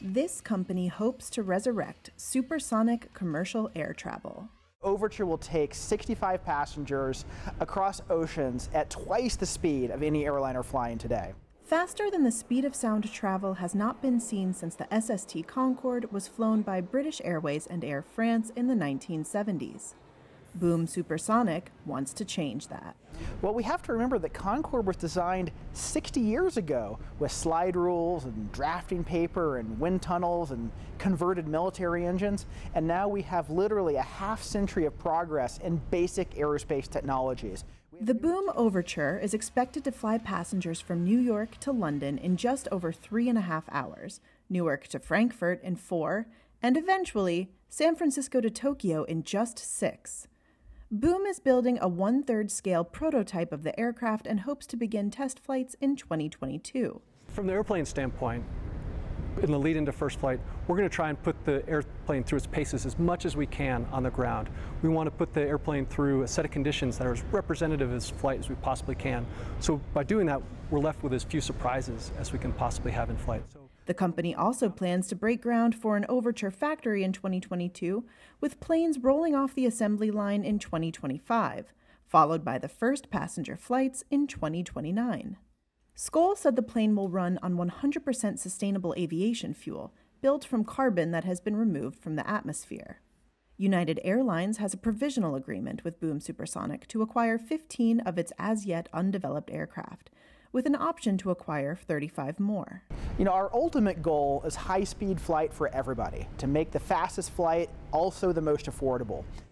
This company hopes to resurrect supersonic commercial air travel. Overture will take 65 passengers across oceans at twice the speed of any airliner flying today. Faster than the speed of sound travel has not been seen since the SST Concorde was flown by British Airways and Air France in the 1970s. Boom Supersonic wants to change that. Well, we have to remember that Concorde was designed 60 years ago with slide rules and drafting paper and wind tunnels and converted military engines, and now we have literally a half-century of progress in basic aerospace technologies. The Boom Overture is expected to fly passengers from New York to London in just over 3.5 hours, Newark to Frankfurt in 4, and eventually San Francisco to Tokyo in just 6. Boom is building a 1/3 scale prototype of the aircraft and hopes to begin test flights in 2022. From the airplane standpoint, in the lead into first flight, we're going to try and put the airplane through its paces as much as we can on the ground. We want to put the airplane through a set of conditions that are as representative of its flight as we possibly can. So by doing that, we're left with as few surprises as we can possibly have in flight. The company also plans to break ground for an Overture factory in 2022, with planes rolling off the assembly line in 2025, followed by the first passenger flights in 2029. Skoll said the plane will run on 100% sustainable aviation fuel, built from carbon that has been removed from the atmosphere. United Airlines has a provisional agreement with Boom Supersonic to acquire 15 of its as-yet undeveloped aircraft, with an option to acquire 35 more. You know, our ultimate goal is high-speed flight for everybody, to make the fastest flight also the most affordable.